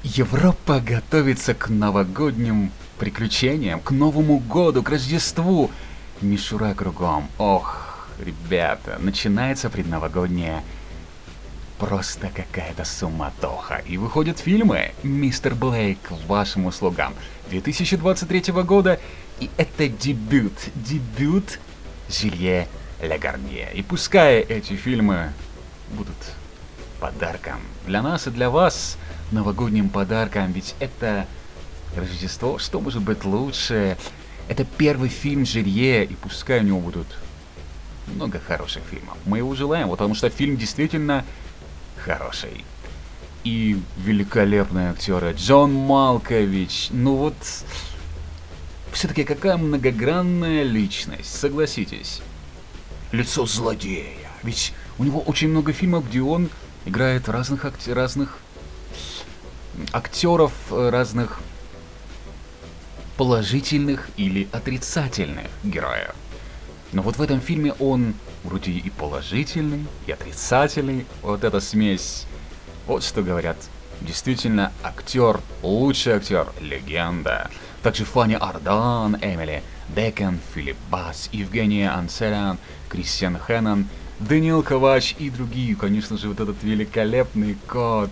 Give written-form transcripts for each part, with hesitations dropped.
Европа готовится к новогодним приключениям, к Новому году, к Рождеству. Мишура кругом. Ох, ребята, начинается предновогодняя просто какая-то суматоха. И выходят фильмы «Мистер Блейк» к вашим услугам 2023 года. И это дебют Жилье Легарнье. И пускай эти фильмы будут подарком для нас и для вас, новогодним подарком, ведь это Рождество, что может быть лучше? Это первый фильм Жилье, и пускай у него будут много хороших фильмов. Мы его желаем, потому что фильм действительно хороший. И великолепные актеры. Джон Малкович, ну вот, все-таки какая многогранная личность, согласитесь. Лицо злодея, ведь у него очень много фильмов, где он играет разных актеров, разных положительных или отрицательных героев. Но вот в этом фильме он вроде и положительный, и отрицательный. Вот эта смесь. Вот что говорят. Действительно, актер, лучший актер, легенда. Также Фанни Ардан, Эмили Декен, Филипп Бас, Евгения Анселян, Кристиан Хэннон, Даниил Ковач и другие. Конечно же, вот этот великолепный кот.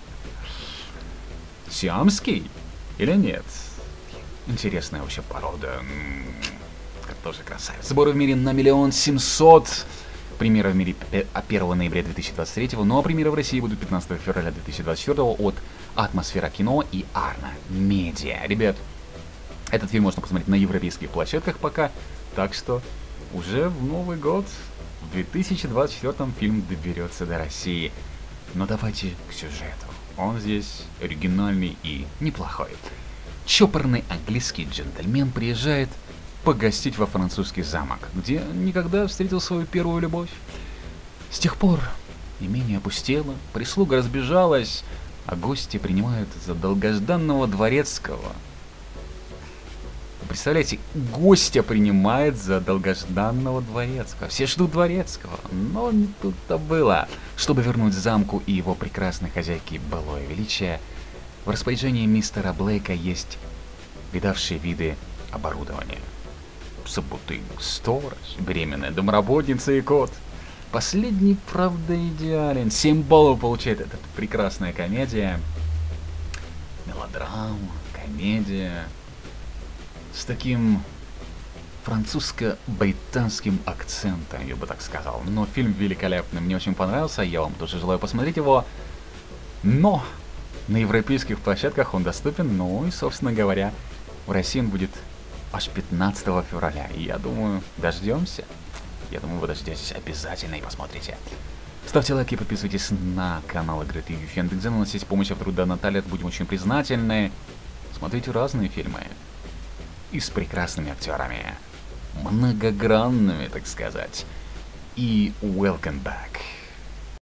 Сиамский или нет? Интересная вообще порода. Тоже красавец. Сборы в мире на 1 700 000. Премьера в мире 1 ноября 2023, но премьеры в России будут 15 февраля 2024 от Атмосфера кино и Арна Медиа. Ребят, этот фильм можно посмотреть на европейских площадках пока, так что уже в Новый год, в 2024 фильм доберется до России. Но давайте к сюжету. Он здесь оригинальный и неплохой. Чопорный английский джентльмен приезжает погостить во французский замок, где никогда встретил свою первую любовь. С тех пор имение опустело, прислуга разбежалась, а гости принимают за долгожданного дворецкого. Представляете, гостя принимает за долгожданного дворецкого. Все ждут дворецкого, но не тут-то было. Чтобы вернуть замку и его прекрасной хозяйке былое величие, в распоряжении мистера Блейка есть видавшие виды оборудование. Собутыльник, сторож, беременная домработница и кот. Последний, правда, идеален. 7 баллов получает эта прекрасная комедия. Мелодрама, комедия. С таким французско-британским акцентом, я бы так сказал. Но фильм великолепный, мне очень понравился, я вам тоже желаю посмотреть его. Но на европейских площадках он доступен, ну и, собственно говоря, в России он будет аж 15 февраля. И я думаю, дождемся. Я думаю, вы дождетесь обязательно и посмотрите. Ставьте лайки и подписывайтесь на канал Игры ТВ Яндекс.Дзен. У нас есть помощь от труда Наталья, будем очень признательны. Смотрите разные фильмы. И с прекрасными актерами. Многогранными, так сказать. И welcome back.